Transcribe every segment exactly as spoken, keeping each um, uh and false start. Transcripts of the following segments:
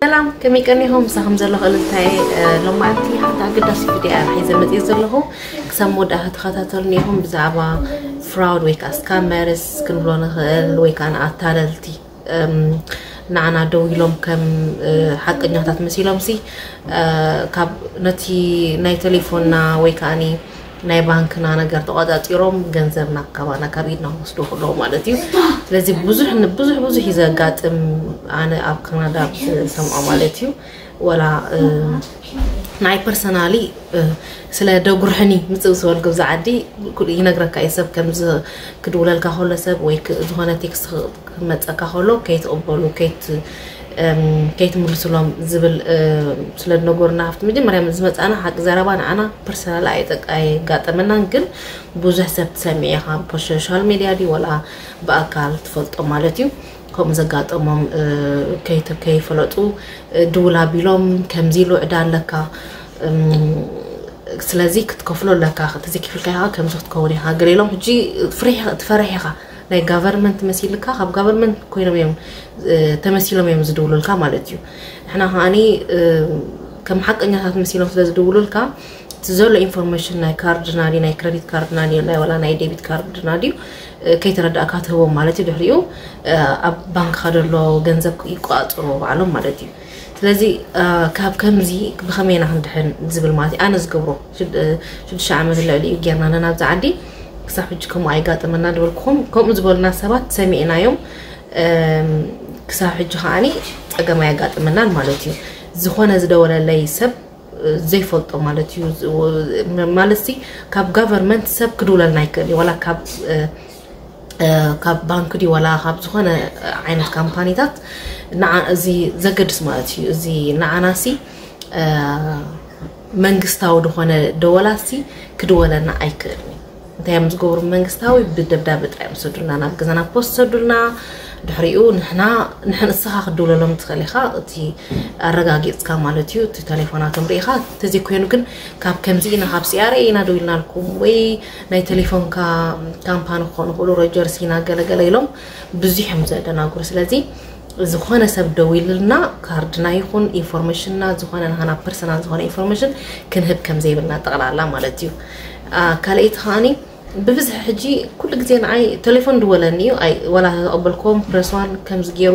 سلام كمي كان يوم سهم زلوا قلتاي لما عندي حتى قداس فيديو حيز متى يزلوا كسموا ده تخاطرني يوم بزعبا fraud ويك اسكامرز كنبلون ويك أنا أتعلتي نعنا دويلهم كم حق نهتات مسيلهم سي كاب نتي ناي تليفوننا ويك أني ناي بانكنا أنا قرت قادات يوم جنزرنا كمان كبيرنا مصدوق الله مالتي لازم بزح بزح بزح إذا قات أنا أب كندا سمع مالتيو ولا ناي personally سلا دوغرحني متوسول جوز عادي كل ينقرأ كيسب كم ز كدولة الكهولة سب ويك زهانة تكس مت كهولة كيت أبولو كيت كيت مرسلهم زبل سلا نقول نافت مدي مريم زمت أنا حق زربان أنا personally أيتك أي قات منا نقول بوزح سب تسميها بالسوشيال ميديا دي ولا بأكل تفضل مالتيو كم زقات أمم كيت كيف لطو دولا بيلوم كم زيلو عدان لك سلازيك تكفلو لك تزيك في الكيها كم زخت كوني ها قريلهم هجي فريح تفرحها لاي government مسيل لك هاب government كوينو يوم تمثيلهم يوم زدولو لك مالتيو احنا هاني كم حق انها تمثيلهم زدولو لك تزول information ناي كارد نادي ناي كريدت كارد نادي لا ولا ناي ديبت كارد نادي كي تردأكات هو مالتي دحريو أب بنك خدلو جنزب يقاطرو بعلم مالتي لذي كاب كمزي بخمينا عند حن زبل مالتي أنا زقبرو شد شد شعمة اللي جينا أنا نبز عندي كساحجكم عيقات من ندوركم كم زبلنا سبات سمعنا يوم كساحج هاني أجمع عيقات من نال مالتي زخونة زدولة اللي سب زي فلتو مالتي مالتي كاب government سب كدولة نايكلي ولا كاب كاب بانك دي ولا خاب زخنا عينة كامبانيات نع زي زقدس مالتي زي نعناسي منقستاو دخنا دولاسي كدولا نايكرني دايم زغور منقستاوي بالدبداب تايم سدرنا انا بغزنا بوست سدرنا دحريو نحنا نحن الصحه دولا لهم تخليخا تي ارغاغيص كمالتيو تليفوناتهم ريخا تزي كوينو كن كاب كمزينا حاب سيارينا دويلنا لكم وي ناي تليفون كا كامبانو خونو هولو روجرسينا غلغليلهم بزي حمزه دناغور سلازي زخونه سب دويلنا كاردنا يكون انفورميشننا زخونه هنا بيرسونال زخونه انفورميشن كنهب كمزي بلنا طقلالا مالتيو ا كاليت هاني بفزح حجي كل جزين عاي تليفون دولانيو أي ولا قبلكم برسوان كم زجيرو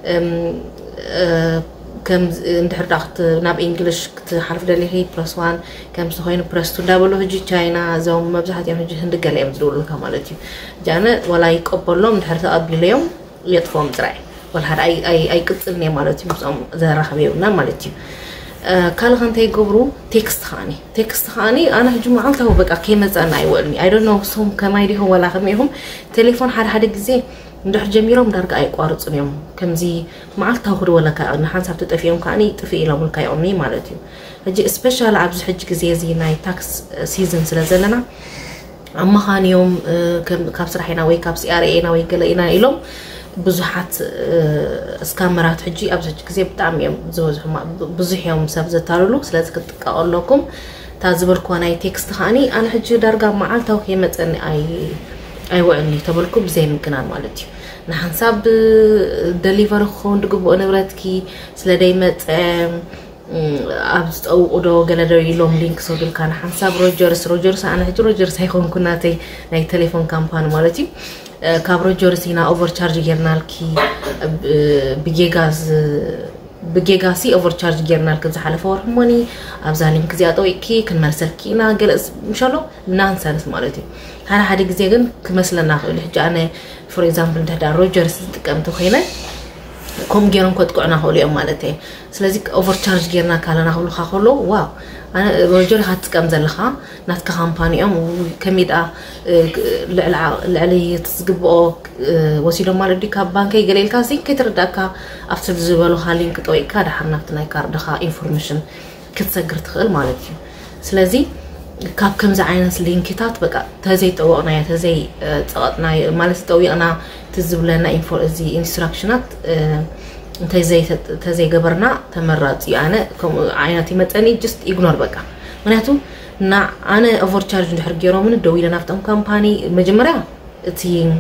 كم ندحر داخت ناب إنجليش كتحرف دلي هي برسوان كم سخين برستو دابلو هجي تشاينا زوم مبزحات يوم هجي هندق اليوم زدول كمالتي جانا ولا يقبلهم ندحر تقبل اليوم يطفهم زراعي ولا هذا أي أي أي قصني مالتي مسام زهرة خبيونا مالتي كل خان تيجبرو تكست خاني تكست خاني أنا هجوم عالته بقى كيمز أنا يقولني I don't know سهم كما يدي هو ولا خميهم تليفون حد حد جزء ندح جميلهم درجة أي قارص اليوم كم زي معالته هو ولا كأن حنسب تتفيهم كأني تفي لهم الكيومي مالتي هجي سبيشال عبز حج جزء زي ناي تاكس سيزن سلزلنا أما خان يوم كم كابس رحنا وي كابس يارينا وي قلنا إلهم بزحات اسكامرات حجي ابزج كزي بتعم يوم زوز بزح يوم سبز تارلو سلاز كتق اقول لكم تازبركو انا تكست خاني انا حجي درجه معالته هي متني اي اي وعني تبلكم زي ممكن مالتي نحن حساب ديليفر خون دغبو نبرتكي سلا دايمت ابست او اودو غلادري لوم لينك سودل كان حساب روجرز روجرز انا حجي روجرز هيكون كناتي ناي تليفون كامبان مالتي كابرو جورسينا اوفر تشارج جيرنالكي بجيغاز بجيغاسي اوفر تشارج جيرنالك زحلفه ورموني ابزالين كزياتو يكي كنمرسلكينا جلس مشالو نانسانس مالتي انا حد غزي كن كمسلنا خلي حجي انا فور اكزامبل ده روجرز تقمتو خينا كوم جيرون كتقعنا خوليو مالتي سلازي اوفر تشارج جيرنا كالنا خلو خلو واو أنا روجر هاتكم زلخا ناتك كامبانيهم وكميدا العلي تسقبو وسيلو مال دي كابانكي قليل كاسي كترداكا افتر زبالو خالين كطوي كاد حنفتنا كاردخا انفورميشن كتسقر تخيل مالتي سلازي كاب كم زعينس لينكيتات بقى تزي طوقنا تزي صقطنا مالت طوي انا تزبلنا انفو زي انستراكشنات انتي زي تزي قبرنا تمرات يعني عيناتي متاني جست ايغنور بقى معناته نا انا اوفر تشارج ندحر جيرو من دوي لنا فتم كامباني مجمريا تي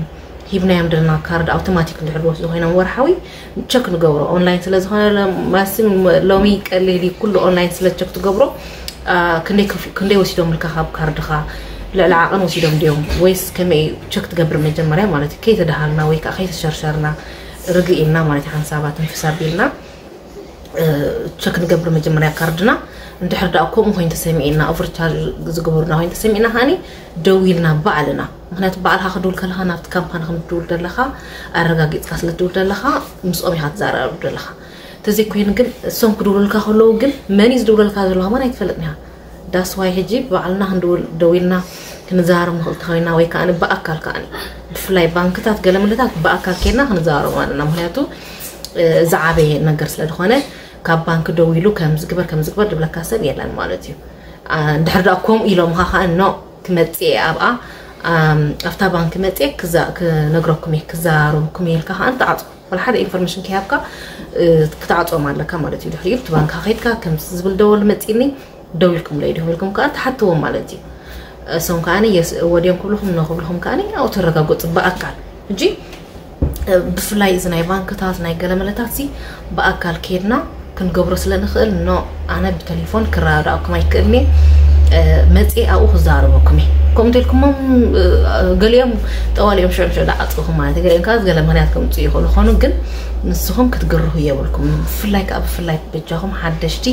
هيبنا يمدلنا كارد أوتوماتيك نحلوه زهينا ورحوي تشك نجبره أونلاين سلا زهينا ماسم لومي اللي لي كله أونلاين سلا تشك تجبره آه كندي كندي وسيدهم الكهاب كارد خا لا لا أنا وسيدهم ديوم ويس كمي تشك تجبر من جمرة مالتي كي تدهالنا ويك أخي تشرشرنا رجعنا مالتي عن سبات في سبيلنا تشك نجبر من جمرة كاردنا ندحر داكم وين تسمعينا أوفرتشارج زجبرنا وين تسمعينا هاني دويلنا بعلنا مهنات بعلها خدول كلها نافت كامبان خم دول دلها أرجعت كسل دول دلها مسؤولي هات زارع دلها تزي كوين جن سوم كدول الكهلو جن مانيز دول الكهلو ما نيتفلتنها داس واي هجيب بعلنا هندول دويلنا كنزارم قلت هاينا ويك أنا بأكل كأني بفلاي بانك تات قلم لتات بأكل كنا هنزارم أنا مهناتو زعابي نجرس لدخانه كاب بانك دويلو كم زكبر كم زكبر دبلا كاسب يلان مالتي ندحر داكم إلهم ها خانو كمتي أبقى أفتا بانك متي كذا كنجركم كزارو كميل كهان تعطوا ولا حدا إنفورميشن كيابكا كتعطوا مالك كمالتي دحريب تبانك خيتك كم زبل دول متيني دويلكم ليدهم لكم كأنت حتى هو مالتي سون كأني يس وديهم كلهم ناخذ لهم كأني أو ترجعوا بأكل جي بفلاي زناي بانك تاس ناي قلملتاتي بأكل كيرنا كن قبر سلنا خل إنه أنا بتليفون كرارة أو كما يكلني متى أو خزاربكمي كم تلكم قال يوم طوال يوم شو شو دعتكم ما تقول إن كذا قال مناتكم تيجي خلوا خانوا جن نصهم كتجروا هي ولكم فلايك أب فلايك بتجاهم حدشتي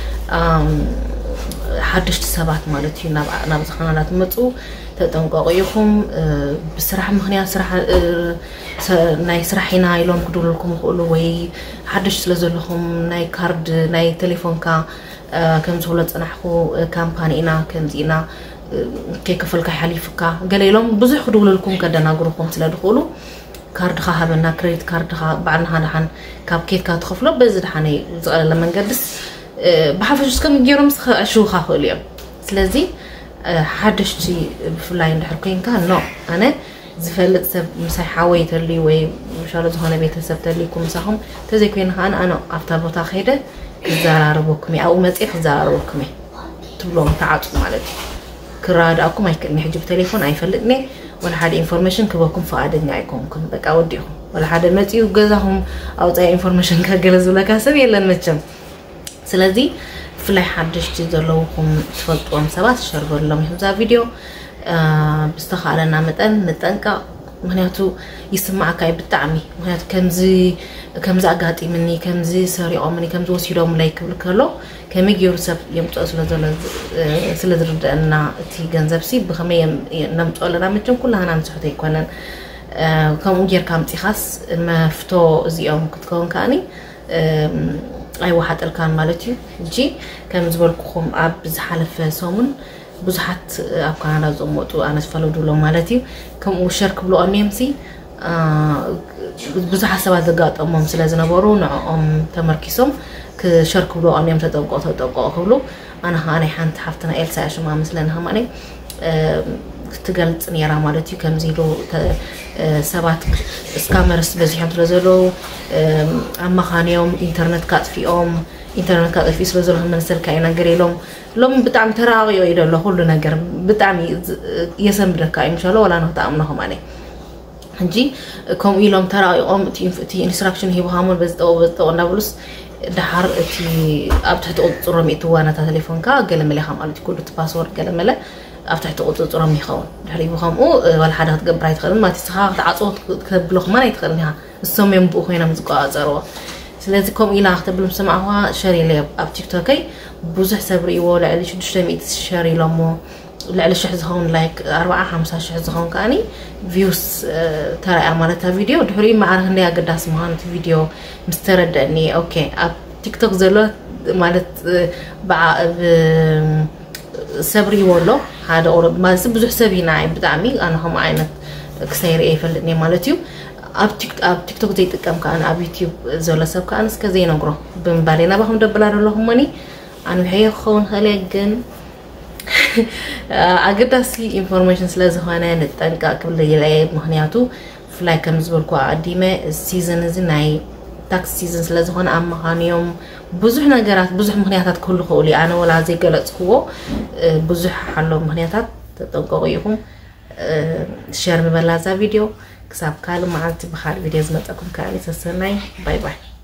حدشت سبات مالتي نب نب خانات متو تتنقاقيهم بصراحة مخنيا صراحة ناي صراحينا يلون كدول لكم يقولوا وي حدش لزلهم ناي كارد ناي تليفون كا كم زولت أنا حكو كامبانينا كم زينا كيك فلك حليفكا قال لهم بزح كدول لكم كده ناقركم سلا دخولوا كارد خا بنا كريت كارد خا بعدنا هذا كاب كيك كاتخفلو بزد حني زقال لما نقدس بحفظ كم يوم شو خا اليوم سلازي حدشتي بفلاين دحركين كان نو أنا زفلت سب مسح حويت اللي وي مشارة هنا بيت سبت اللي كم مسحهم تزيكين هان أنا أفترض خيره زارار بكمي أو مسيح زارار بكمي تبلون تعاطف مالتي كراد أكو ما يكلمني حجب تليفون أي فلتني ولا حد إنفورميشن كبكم فادني عيكم كن بك أوديهم ولا حد متي وجزهم أو تاي إنفورميشن كجلز ولا كسب يلا نمشم سلازي فلاي حدشتي زلوكم تفضلوا سبات شربوا لهم هذا فيديو بستخالنا متن نتنكا مهنياتو يسمع كاي بالتعمي مهنيات كمزي كمزي أقاتي مني كمزي ساري أمني كمزي وسيرهم لايك بالكلو كم يجي يرسب يمتو أصل زل سلذ رد أن تي جنزب سيب بخمي نمت أول رامتهم كلها نمت حتى يكونن كم وجير كم تخص ما فتو زيهم كتكون كاني أي واحد الكان مالتي جي كم زبالكم أب زحلف سومن بزحت أب كان أنا زموتو أنا سفلو دولو مالتي كم وشارك بلو أميمسي بزحت سبعة دقات أمم سلازنا برون أم تمركزهم كشارك بلو أميم تتوقع تتوقع قبلو أنا هاني حنت حفتنا إلسا عشان ما مثلنا هماني تقلت نيرا مالتي كم زيرو سبعة سكامرس بزيهم تلازلو أما خانيهم إنترنت كات في أم إنترنت كات في سلازلو هم نسل كائنا قريلهم لهم بتعم تراغي ويدا الله كل نجار بتعم يسمى بركة إن شاء الله ولا نهتأمنهم عليه هنجي كم إلهم تراغي أم تي تي إنستراكشن هي بهامل بس أو بس أو نابلس دحر تي أبتح تقط رمي توانا تليفون كا قال ملي خام قالت كل تباسورد قال ملا أفتح تقط رمي خون دحري بخام أو ولا حدا تقبر يتخلون ما تسخاق تعصوت كبلوخ ما يتخلونها السم ينبو هنا مزقوا زروا سلازي كم إلى أختبر مسمعها شاري لي أب تيك توكي بوزح سبري ولا على شو دشتمي شاري لمو لا على شحذ هون لايك أربعة خمسة شحذ هون كأني فيوس ترى أمانتها فيديو دحري مع هني أقدر أسمعها فيديو مسترد إني أوكي أب تيك توك زلوا مالت بع سبري ولا هذا أورد ما سبزح سبي ناعم بتعمي أنا هم عينت كسير إيه فلني مالتيو أب تيك أب تيك توك زي تكم كأن أب يوتيوب زولا سب كأن سكزين أقرأ بمبالينا بهم دبلار لهم مني أنا هي خون خليجن أقدر أسلي information سلازهانا نتنقى قبل يلاقي مهنياتو فلاي كم زبالكوا عديمة السيزن زناي تاكس سيزن سلازهانا أم هانيوم بزح نجارات بزح مهنياتات كل خولي أنا ولا زي قلت قوة بزح حلو مهنياتات تتنقى ويهم شير ببلازا فيديو كساب كالو معلتي بخال فيديوز متأكم كالي سسناي باي باي